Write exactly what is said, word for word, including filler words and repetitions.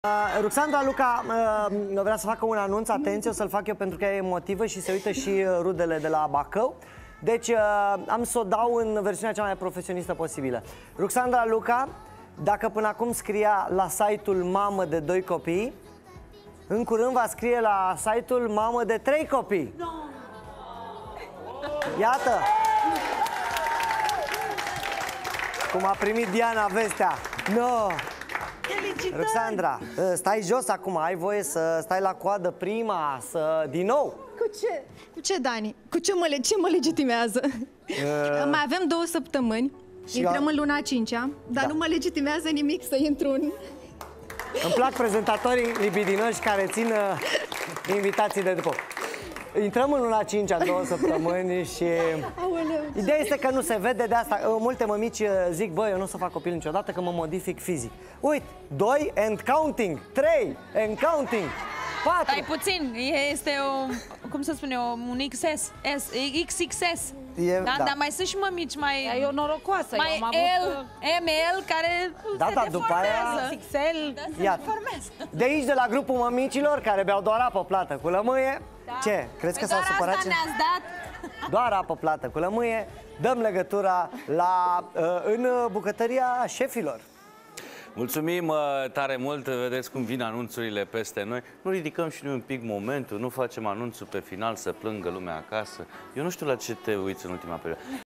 Uh, Ruxandra Luca uh, vrea să facă un anunț, atenție, o să-l fac eu pentru că e emotivă și se uită și uh, rudele de la Bacău. Deci uh, am să o dau în versiunea cea mai profesionistă posibilă. Ruxandra Luca, dacă până acum scria la site-ul mamă de doi copii, în curând va scrie la site-ul mamă de trei copii. Iată cum a primit Diana vestea. No. Felicitări! Ruxandra, stai jos acum, ai voie să stai la coadă prima, să... din nou. Cu ce? Cu ce, Dani? Cu ce mă, ce mă legitimează? Uh... Mai avem două săptămâni, intrăm a... în luna a cincea, dar da. Nu mă legitimează nimic să intru în... Îmi plac prezentatorii libidinoși care țin uh, invitații de după. Intrăm în luna a cincea, două săptămâni și... Aoleu. Ideea este că nu se vede, de asta multe mămici zic, băi, eu nu o să fac copil niciodată, că mă modific fizic. Uite, doi and counting, trei and counting, patru. Stai puțin, este o, cum să spun eu, un X S, S, X X S. E, da, da. Dar mai sunt și mămici mai... E o norocoasă. Mai eu am L, avut... M L, care da, se da, deformează. după aia... X X L. Da, se Iată. deformează. De aici, de la grupul mămicilor, care beau doar apă plată cu lămâie. Da. Ce? Crezi că Păi s-au supărat? doar asta ne-ați dat? Doar apă plată cu lămâie. Dăm legătura la, în bucătăria șefilor. Mulțumim tare mult, vedeți cum vin anunțurile peste noi. Nu ridicăm și noi un pic momentul, nu facem anunțul pe final să plângă lumea acasă. Eu nu știu la ce te uiți în ultima perioadă.